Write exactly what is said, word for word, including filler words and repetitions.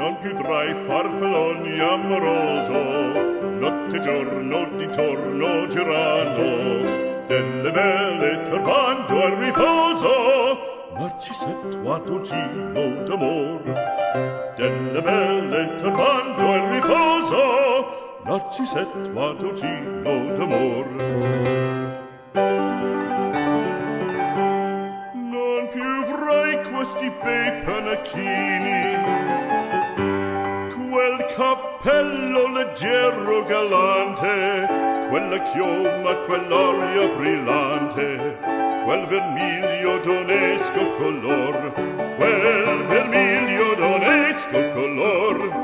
non più tra i farfalloni amoroso, notte e giorno di torno girano, delle belle turbando al riposo, Narcisetto Adolgino d'amor. Delle belle turbando al riposo, Narcisetto Adolgino d'amor. Non più avrai questi bei panacchini, quel cappello leggero galante, quella chioma, quell'aria brillante, quel vermiglio d'onesco color, quel vermiglio d'onesco color.